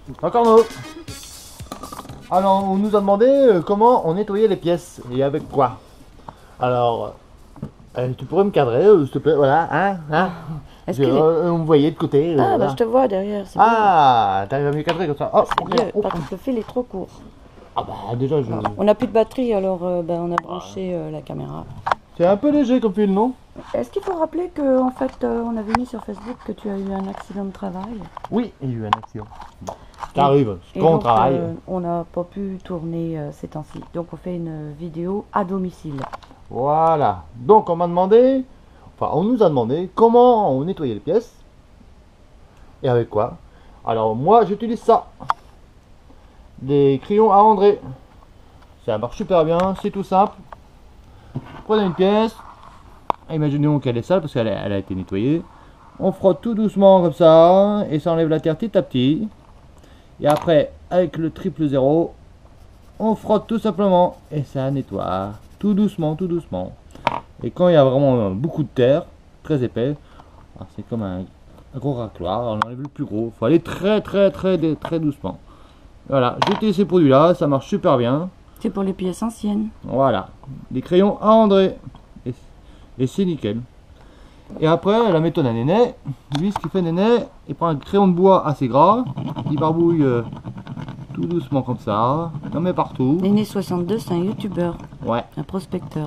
Encore nous. Alors, on nous a demandé comment on nettoyait les pièces et avec quoi. Alors, tu pourrais me cadrer, s'il te plaît, voilà, hein. On me voyait de côté. Ah, bah je te vois derrière. Ah, t'arrives à me cadrer comme ça. Oh, c'est mieux, parce que le fil est trop court. Ah bah déjà, on n'a plus de batterie, alors on a branché la caméra. C'est un peu léger comme fil, non? Est-ce qu'il faut rappeler que en fait, on avait mis sur Facebook que tu as eu un accident de travail? Oui, il y a eu un accident. Bon, ça arrive, quand on travaille. On n'a pas pu tourner ces temps-ci, donc on fait une vidéo à domicile. Voilà, donc on m'a demandé, enfin on nous a demandé comment on nettoyait les pièces et avec quoi. Alors moi j'utilise ça, des crayons à André. Ça marche super bien, c'est tout simple. Prenez une pièce, imaginons qu'elle est sale parce qu'elle a été nettoyée. On frotte tout doucement comme ça et ça enlève la terre petit à petit. Et après avec le 000, on frotte tout simplement et ça nettoie. Tout doucement, tout doucement. Et quand il y a vraiment beaucoup de terre, très épais, c'est comme un gros racloir, on enlève le plus gros. Il faut aller très doucement. Voilà, j'ai utilisé ces produits-là, ça marche super bien. C'est pour les pièces anciennes. Voilà, des crayons à André. Et c'est nickel. Et après, la méthode à Néné, lui, ce qu'il fait Néné, il prend un crayon de bois assez gras, il barbouille tout doucement comme ça, il en met partout. Néné 62, c'est un youtubeur. Ouais. Un prospecteur.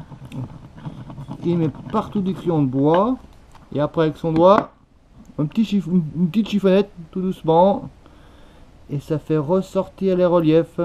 Il met partout du crayon de bois. Et après avec son doigt, une petite chiffonnette, tout doucement. Et ça fait ressortir les reliefs.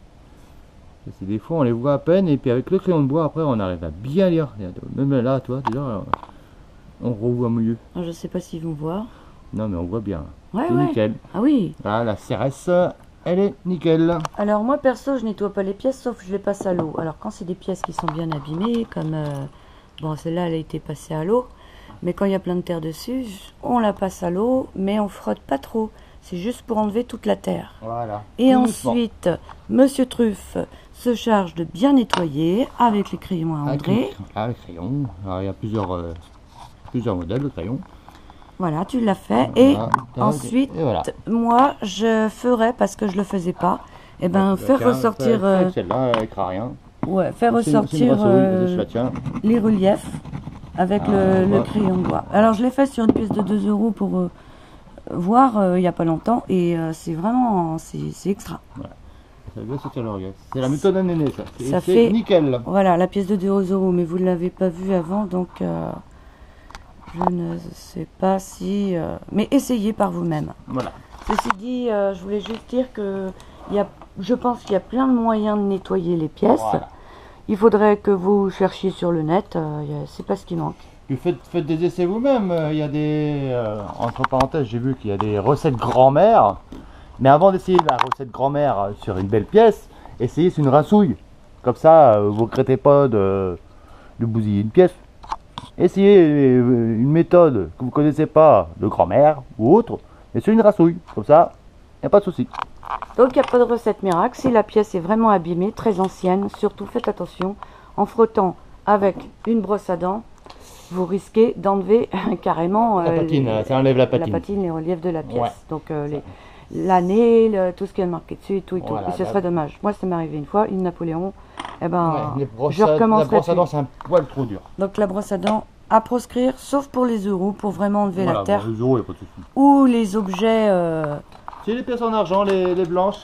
Des fois on les voit à peine. Et puis avec le crayon de bois, après on arrive à bien lire. Même là, toi, déjà, on revoit mieux. Je sais pas s'ils vont voir. Non mais on voit bien. Ouais, c'est nickel. Ah oui. Voilà, la CRS, elle est nickel. Alors moi perso, je nettoie pas les pièces, sauf que je les passe à l'eau. Alors quand c'est des pièces qui sont bien abîmées, comme bon celle-là elle a été passée à l'eau, mais quand il y a plein de terre dessus, on la passe à l'eau, mais on frotte pas trop. C'est juste pour enlever toute la terre. Voilà. Et ensuite, Monsieur Truffe se charge de bien nettoyer avec les crayons à André. Les crayons. Alors, il y a plusieurs modèles de crayons. Voilà, tu l'as fait. Et voilà. ensuite, et voilà. moi, je ferai, parce que je le faisais pas, et ben faire ressortir... celle-là, elle craint rien. Ouais, faire ressortir les reliefs avec le crayon de bois. Alors, je l'ai fait sur une pièce de 2 € pour voir il n'y a pas longtemps. Et c'est vraiment... c'est extra. Ouais. Ça doit sortir le relief. C'est la méthode à Néné, ça. Ça fait nickel. Voilà, la pièce de 2 €, mais vous ne l'avez pas vue avant, donc... je ne sais pas si... mais essayez par vous-même. Voilà. Ceci dit, je voulais juste dire que je pense qu'il y a plein de moyens de nettoyer les pièces. Voilà. Il faudrait que vous cherchiez sur le net, c'est pas ce qui manque. Puis faites des essais vous-même. Il y a des... entre parenthèses, j'ai vu qu'il y a des recettes grand-mère. Mais avant d'essayer la recette grand-mère sur une belle pièce, essayez sur une rincouille. Comme ça, vous ne regrettez pas de bousiller une pièce. Essayez une méthode que vous ne connaissez pas de grand-mère ou autre, mais sur une rassouille, comme ça, il n'y a pas de souci. Donc il n'y a pas de recette miracle, si la pièce est vraiment abîmée, très ancienne, surtout faites attention, en frottant avec une brosse à dents, vous risquez d'enlever carrément la patine, ça enlève la patine. Les reliefs de la pièce, ouais. Donc l'année, tout ce qui est marqué dessus et tout, voilà, et ce serait dommage. Moi ça m'est arrivé une fois, une Napoléon, et ben je recommencerai. La brosse à dents c'est un poil trop dur. Donc la brosse à dents à proscrire, sauf pour les euros, pour vraiment enlever la terre. Les euros, y a pas de souci. Ou les objets... C'est les pièces en argent, les blanches,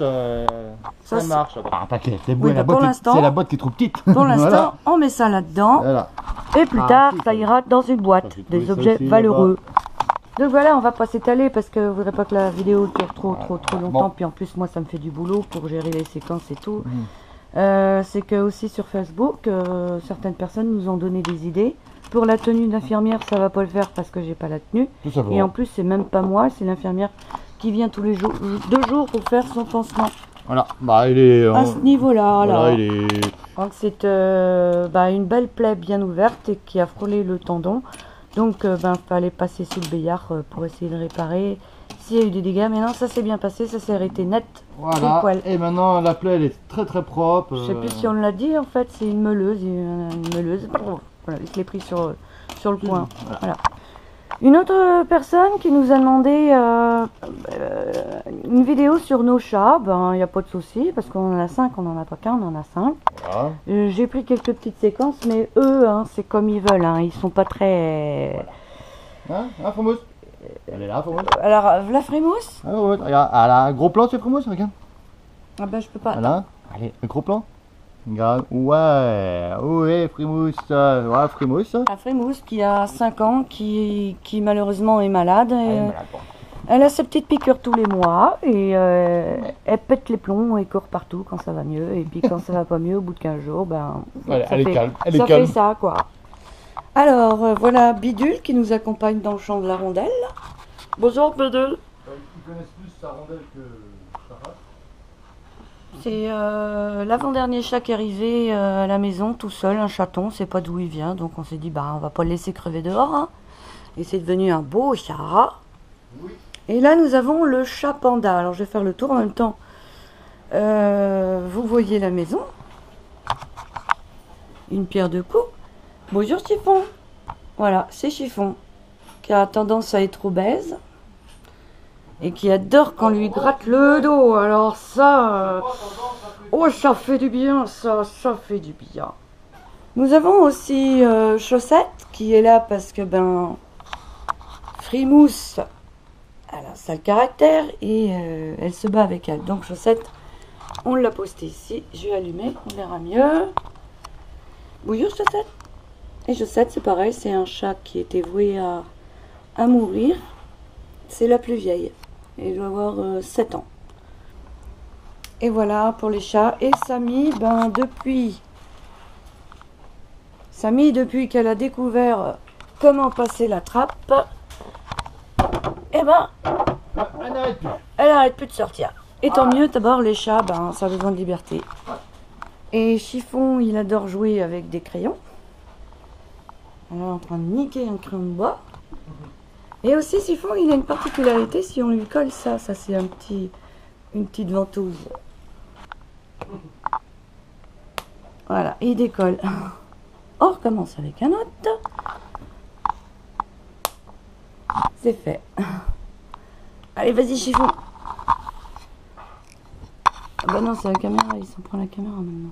ça marche. T'inquiète, c'est oui, la boîte qui est trop petite. Pour l'instant, voilà. On met ça là-dedans. Voilà. Et plus tard, ça ira dans une boîte, des objets valeureux. Donc voilà, on va pas s'étaler parce que je voudrais pas que la vidéo dure trop longtemps. Bon. Puis en plus, moi, ça me fait du boulot pour gérer les séquences et tout. C'est que aussi sur Facebook, certaines personnes nous ont donné des idées. Pour la tenue d'infirmière, ça va pas le faire parce que j'ai pas la tenue. Et en plus, c'est même pas moi, c'est l'infirmière qui vient tous les jours, 2 jours pour faire son pansement. Voilà, bah il est à ce niveau-là. Voilà, il est... Donc c'est une belle plaie bien ouverte et qui a frôlé le tendon. Donc fallait passer sous le béillard pour essayer de réparer s'il y a eu des dégâts. Mais non, ça s'est bien passé, ça s'est arrêté net. Voilà. Et maintenant la plaie elle est très propre. Je sais plus si on l'a dit, en fait c'est une meuleuse. Voilà, je l'ai pris sur le coin. Voilà. Une autre personne qui nous a demandé une vidéo sur nos chats, ben il n'y a pas de souci parce qu'on en a 5, on n'en a pas qu'un, on en a 5. Voilà. J'ai pris quelques petites séquences, mais eux, hein, c'est comme ils veulent, hein, ils sont pas très... Voilà. Hein, Frimousse? Elle est là, Frimousse. Alors, la Frimousse? Ah, ouais, regarde, elle a un gros plan sur Frimousse, regarde. Ah ben je peux pas. Voilà. Allez, un gros plan. Regarde, ouais, Frimousse, ouais, Frimousse. La Frimousse qui a 5 ans, qui malheureusement est malade. Elle a ses petites piqûres tous les mois et elle pète les plombs et court partout quand ça va mieux. Et puis quand ça va pas mieux, au bout de 15 jours, ben Elle est calme. Elle est ça calme. fait ça quoi. Alors voilà Bidule qui nous accompagne dans le champ de la rondelle. Bonjour Bidule. Ils connaissent plus sa rondelle que sa race. C'est l'avant-dernier chat qui est arrivé à la maison tout seul, un chaton, c'est pas d'où il vient, donc on s'est dit bah on va pas le laisser crever dehors. Hein. Et c'est devenu un beau chat. Oui. Et là nous avons le chat panda. Alors je vais faire le tour en même temps. Vous voyez la maison. Une pierre deux coups. Bonjour Chiffon. Voilà, c'est Chiffon qui a tendance à être obèse. Et qui adore qu'on lui gratte le dos. Alors ça... oh, ça fait du bien, ça fait du bien. Nous avons aussi Chaussette qui est là parce que, ben... Frimousse, elle a un sale caractère et elle se bat avec elle. Donc Chaussette, on l'a posté ici. Je vais allumer, on verra mieux. Bonjour Chaussette. Et Chaussette, c'est pareil, c'est un chat qui était voué à mourir. C'est la plus vieille. Et il doit avoir 7 ans. Et voilà pour les chats. Et Samy, ben depuis qu'elle a découvert comment passer la trappe, eh ben, elle arrête plus de sortir. Et tant mieux, d'abord les chats, ben ça a besoin de liberté. Et Chiffon, il adore jouer avec des crayons. Elle est en train de niquer un crayon de bois. Et aussi, Chiffon, il a une particularité, si on lui colle ça c'est une petite ventouse. Voilà, il décolle. On recommence avec un autre. C'est fait. Allez, vas-y, Chiffon. Ah bah non, c'est la caméra, il s'en prend la caméra maintenant.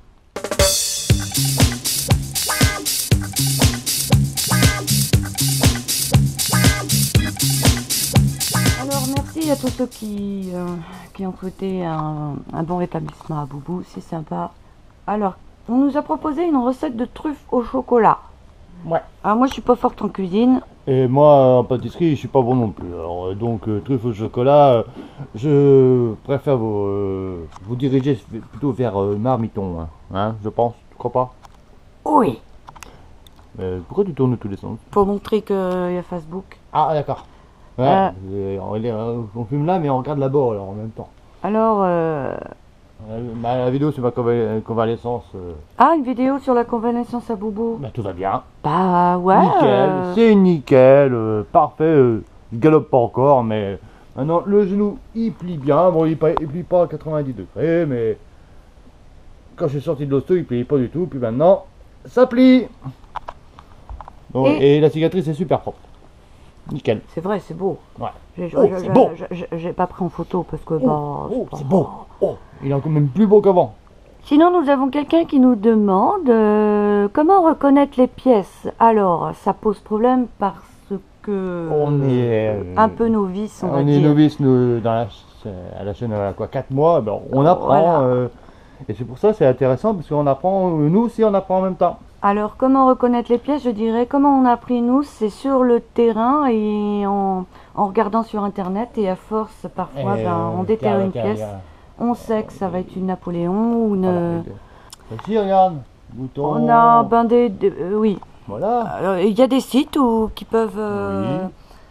Alors merci à tous ceux qui ont souhaité un bon rétablissement à Boubou, c'est sympa. Alors, on nous a proposé une recette de truffes au chocolat. Ouais. Alors moi je suis pas forte en cuisine. Et moi en pâtisserie je suis pas bon non plus. Alors donc truffes au chocolat, je préfère vous diriger plutôt vers marmiton, hein, je pense, tu crois pas? Oui. Pourquoi tu tournes tous les sens? Pour montrer qu'il y a Facebook. Ah d'accord. Ouais, on filme là mais on regarde là-bas alors en même temps. Alors la vidéo c'est ma convalescence. Ah, une vidéo sur la convalescence à Boubou. Bah tout va bien. Bah ouais. Nickel, c'est nickel, parfait, il galope pas encore mais maintenant le genou il plie bien, bon il plie pas à 90 degrés mais quand je suis sorti de l'hosto il pliait pas du tout, puis maintenant ça plie. Bon, et la cicatrice est super propre. Nickel. C'est vrai, c'est beau. Ouais. C'est beau. J'ai pas pris en photo parce que c'est beau. Oh, il est encore même plus beau qu'avant. Sinon, nous avons quelqu'un qui nous demande comment reconnaître les pièces. Alors, ça pose problème parce que on est un peu novice, on est novice nous à la chaîne à quoi 4 mois, ben, on apprend et c'est pour ça c'est intéressant parce qu'on apprend nous aussi on apprend en même temps. Alors, comment reconnaître les pièces? Je dirais, comment on a appris nous, c'est sur le terrain et en regardant sur internet et à force parfois on déterre une pièce. On sait que ça va être une Napoléon ou une... Ici, regarde, bouton. On a oui. Voilà. Alors, il y a des sites qui peuvent... Oui.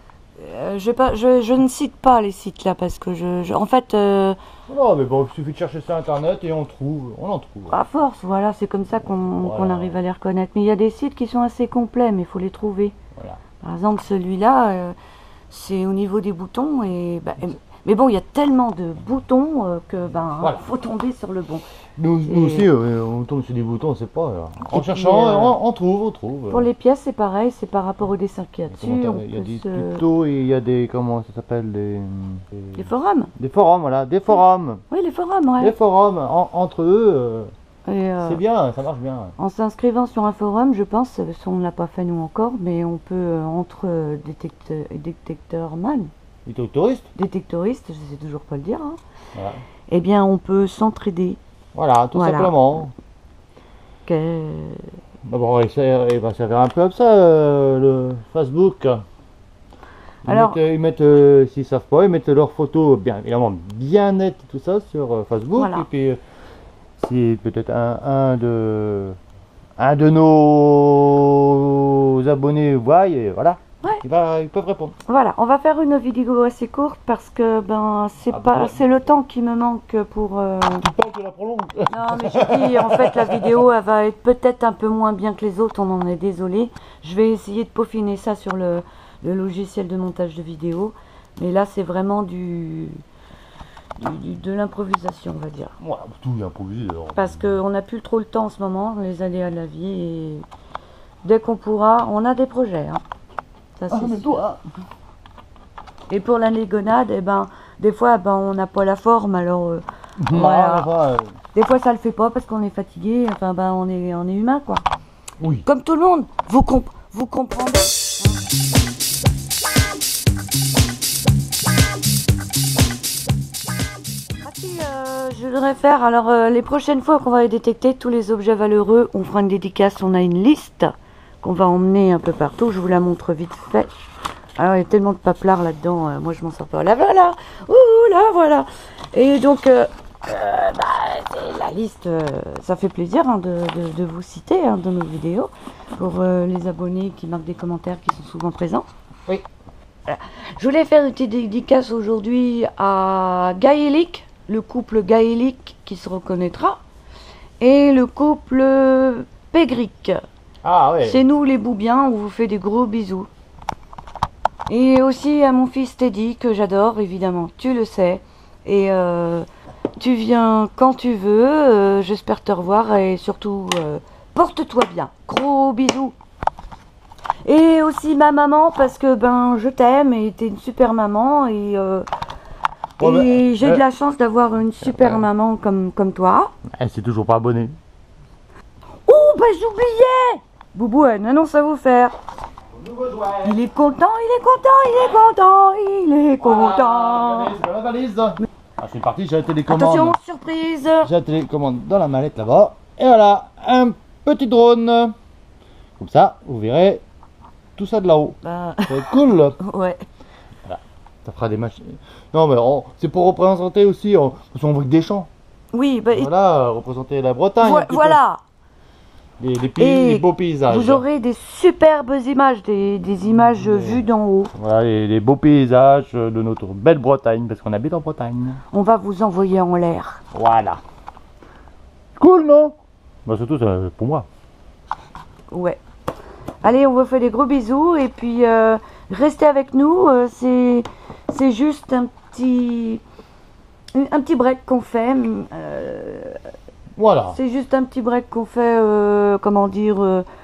je ne cite pas les sites là parce que en fait... Non mais bon, il suffit de chercher sur internet et on en trouve. À force, voilà, c'est comme ça qu'on arrive à les reconnaître. Mais il y a des sites qui sont assez complets, mais il faut les trouver. Voilà. Par exemple, celui-là, c'est au niveau des boutons et Mais bon, il y a tellement de boutons que ben, Voilà. faut tomber sur le bon. Nous aussi, on tombe sur des boutons, on sait pas. En cherchant, on trouve. Pour les pièces, c'est pareil, c'est par rapport au dessin qu'il y a dessus. Il y a des tutos et il y a des, comment ça s'appelle, des forums. Des forums, voilà, des forums. Oui, les forums, ouais. Les forums, entre eux, c'est bien, ça marche bien. En s'inscrivant sur un forum, je pense, on ne l'a pas fait nous encore, mais on peut, entre détectoristes, je sais toujours pas le dire, hein, voilà. Eh bien, on peut s'entraider. Voilà, tout simplement. Bon, il va servir un peu comme ça, le Facebook. Ils mettent s'ils savent pas, ils mettent leurs photos bien évidemment bien nettes et tout ça sur Facebook. Voilà. Et puis si peut-être un de nos abonnés voit, et voilà. Ouais. Ils peuvent répondre. Voilà, on va faire une vidéo assez courte parce que ben c'est le temps qui me manque pour. Tu parles de la prolonge. Non, mais je dis en fait la vidéo elle va être peut-être un peu moins bien que les autres, on en est désolé. Je vais essayer de peaufiner ça sur le logiciel de montage de vidéo, mais là c'est vraiment de l'improvisation, on va dire. Ouais, tout est improvisé alors. Parce qu'on n'a plus trop le temps en ce moment, les aléas de la vie, et dès qu'on pourra, on a des projets. Hein. Ça, et pour la légonade, eh ben, des fois on n'a pas la forme, alors voilà. Des fois ça le fait pas parce qu'on est fatigué, enfin ben, on est humain quoi. Oui. Comme tout le monde, vous comprenez. Je voudrais faire, alors les prochaines fois qu'on va détecter tous les objets valeureux, on fera une dédicace, on a une liste qu'on va emmener un peu partout, je vous la montre vite fait. Alors il y a tellement de paplard là-dedans, moi je m'en sors pas. Là voilà, ouh là voilà. Et donc la liste, ça fait plaisir hein, de vous citer hein, dans nos vidéos, pour les abonnés qui marquent des commentaires qui sont souvent présents. Oui. Je voulais faire une petite dédicace aujourd'hui à Gaélique, le couple Gaélique qui se reconnaîtra, et le couple Pégric. Ah ouais. C'est nous les Boubiens, on vous fait des gros bisous. Et aussi à mon fils Teddy, que j'adore évidemment, tu le sais. Et tu viens quand tu veux, j'espère te revoir et surtout porte-toi bien. Gros bisous. Et aussi ma maman, parce que ben je t'aime et t'es une super maman et j'ai de la chance d'avoir une super maman comme toi. Elle s'est toujours pas abonnée. Oh bah j'oubliais. Boubou a une annonce à vous faire. Il est content, il est content, il est content, il est content. C'est parti, j'ai la télécommande. Attention, surprise. J'ai la télécommande dans la mallette là-bas. Et voilà, un petit drone. Comme ça, vous verrez tout ça de là-haut. Bah... Ça va être cool. Ouais. Voilà. Ça fera des machines. Non mais c'est pour représenter aussi, on voit que des champs. Oui, bah... Voilà, représenter la Bretagne. Voilà. Les beaux paysages. Vous aurez des superbes images, des images vues d'en haut. Voilà, les beaux paysages de notre belle Bretagne, parce qu'on habite en Bretagne. On va vous envoyer en l'air. Voilà. Cool, non? Bah surtout pour moi. Ouais. Allez, on vous fait des gros bisous et puis restez avec nous. C'est juste un petit break qu'on fait. Voilà. C'est juste un petit break qu'on fait, comment dire,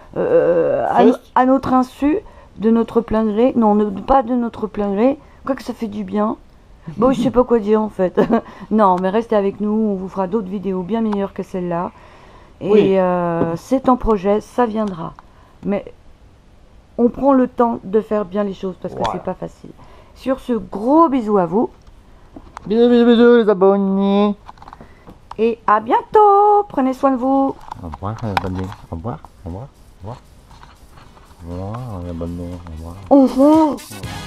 à notre insu, de notre plein gré. Non, pas de notre plein gré. Quoique ça fait du bien. Bon, je sais pas quoi dire en fait. Non, mais restez avec nous. On vous fera d'autres vidéos bien meilleures que celle-là. Et oui. C'est en projet, ça viendra. Mais on prend le temps de faire bien les choses parce que c'est pas facile. Sur ce, gros bisous à vous. Bisous, bisous, bisous les abonnés. Et à bientôt. Prenez soin de vous. Au revoir les abonnés. Au revoir. Au revoir. Au revoir. Au revoir les abonnés. Au revoir. Au revoir.